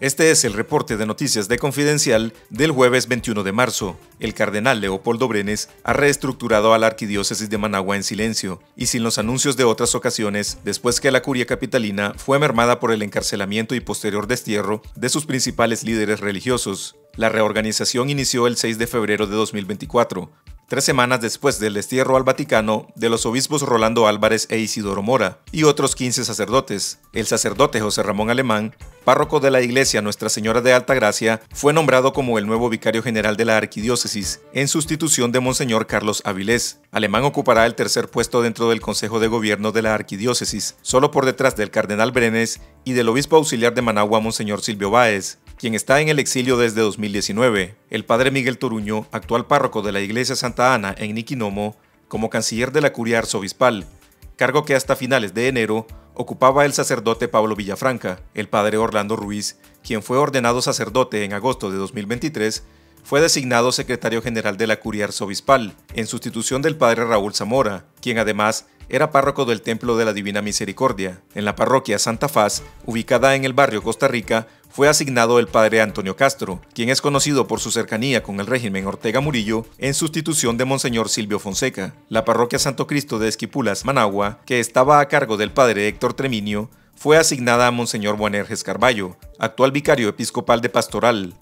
Este es el reporte de noticias de Confidencial del jueves 21 de marzo. El cardenal Leopoldo Brenes ha reestructurado a la arquidiócesis de Managua en silencio y sin los anuncios de otras ocasiones, después que la curia capitalina fue mermada por el encarcelamiento y posterior destierro de sus principales líderes religiosos. La reorganización inició el 6 de febrero de 2024. 3 semanas después del destierro al Vaticano de los obispos Rolando Álvarez e Isidoro Mora y otros 15 sacerdotes. El sacerdote José Ramón Alemán, párroco de la iglesia Nuestra Señora de Altagracia, fue nombrado como el nuevo vicario general de la arquidiócesis, en sustitución de Monseñor Carlos Avilés. Alemán ocupará el tercer puesto dentro del Consejo de Gobierno de la arquidiócesis, solo por detrás del cardenal Brenes y del obispo auxiliar de Managua, Monseñor Silvio Báez, quien está en el exilio desde 2019. El padre Miguel Toruño, actual párroco de la iglesia Santa Ana en Niquinomo, como canciller de la curia arzobispal, cargo que hasta finales de enero ocupaba el sacerdote Pablo Villafranca. El padre Orlando Ruiz, quien fue ordenado sacerdote en agosto de 2023, fue designado secretario general de la curia arzobispal, en sustitución del padre Raúl Zamora, quien además era párroco del Templo de la Divina Misericordia. En la parroquia Santa Faz, ubicada en el barrio Costa Rica, fue asignado el padre Antonio Castro, quien es conocido por su cercanía con el régimen Ortega Murillo, en sustitución de Monseñor Silvio Fonseca. La parroquia Santo Cristo de Esquipulas, Managua, que estaba a cargo del padre Héctor Treminio, fue asignada a Monseñor Boanerges Carballo, actual vicario episcopal de Pastoral.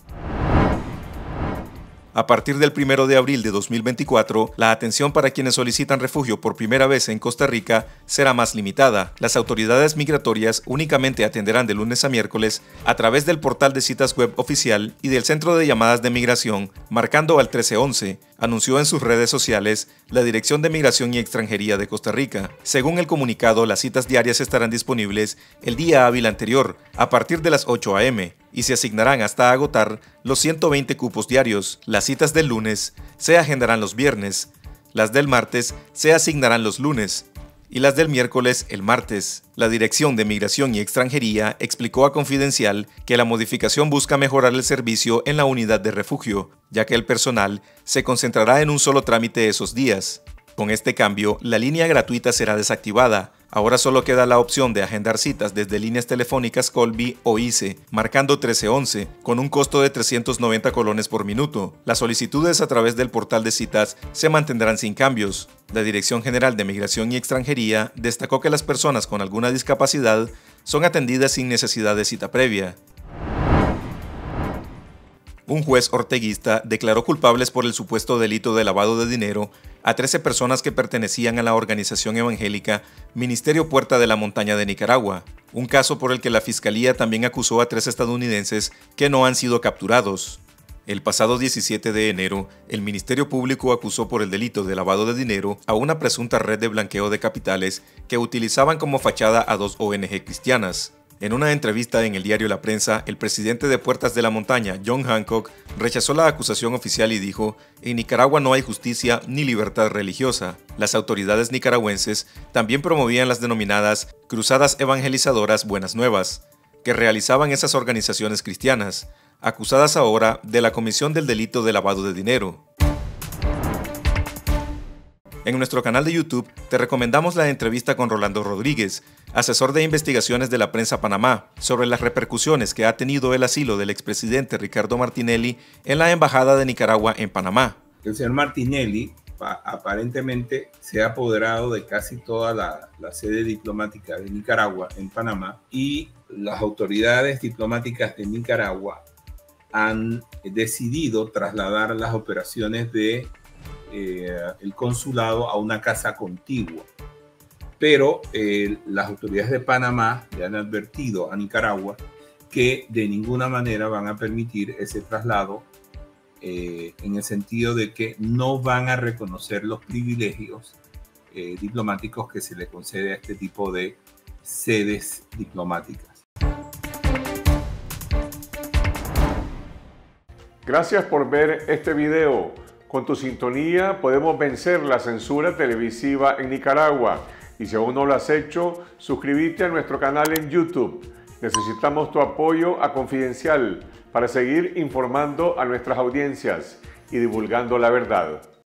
A partir del 1 de abril de 2024, la atención para quienes solicitan refugio por primera vez en Costa Rica será más limitada. Las autoridades migratorias únicamente atenderán de lunes a miércoles a través del portal de citas web oficial y del Centro de Llamadas de Migración, marcando al 1311, anunció en sus redes sociales la Dirección de Migración y Extranjería de Costa Rica. Según el comunicado, las citas diarias estarán disponibles el día hábil anterior, a partir de las 8 a.m., y se asignarán hasta agotar los 120 cupos diarios. Las citas del lunes se agendarán los viernes, las del martes se asignarán los lunes y las del miércoles el martes. La Dirección de Migración y Extranjería explicó a Confidencial que la modificación busca mejorar el servicio en la unidad de refugio, ya que el personal se concentrará en un solo trámite esos días. Con este cambio, la línea gratuita será desactivada. Ahora solo queda la opción de agendar citas desde líneas telefónicas Colby o ICE, marcando 1311, con un costo de 390 colones por minuto. Las solicitudes a través del portal de citas se mantendrán sin cambios. La Dirección General de Migración y Extranjería destacó que las personas con alguna discapacidad son atendidas sin necesidad de cita previa. Un juez orteguista declaró culpables por el supuesto delito de lavado de dinero a 13 personas que pertenecían a la organización evangélica Ministerio Puerta de la Montaña de Nicaragua, un caso por el que la Fiscalía también acusó a 3 estadounidenses que no han sido capturados. El pasado 17 de enero, el Ministerio Público acusó por el delito de lavado de dinero a una presunta red de blanqueo de capitales que utilizaban como fachada a 2 ONG cristianas. En una entrevista en el diario La Prensa, el presidente de Puertas de la Montaña, John Hancock, rechazó la acusación oficial y dijo: "En Nicaragua no hay justicia ni libertad religiosa". Las autoridades nicaragüenses también promovían las denominadas Cruzadas Evangelizadoras Buenas Nuevas, que realizaban esas organizaciones cristianas, acusadas ahora de la comisión del delito de lavado de dinero. En nuestro canal de YouTube te recomendamos la entrevista con Rolando Rodríguez, asesor de investigaciones de la prensa Panamá, sobre las repercusiones que ha tenido el asilo del expresidente Ricardo Martinelli en la Embajada de Nicaragua en Panamá. El señor Martinelli aparentemente se ha apoderado de casi toda la sede diplomática de Nicaragua en Panamá, y las autoridades diplomáticas de Nicaragua han decidido trasladar las operaciones de el consulado a una casa contigua, pero las autoridades de Panamá le han advertido a Nicaragua que de ninguna manera van a permitir ese traslado, en el sentido de que no van a reconocer los privilegios diplomáticos que se le concede a este tipo de sedes diplomáticas. Gracias por ver este video. Con tu sintonía podemos vencer la censura televisiva en Nicaragua. Y si aún no lo has hecho, suscríbete a nuestro canal en YouTube. Necesitamos tu apoyo a Confidencial para seguir informando a nuestras audiencias y divulgando la verdad.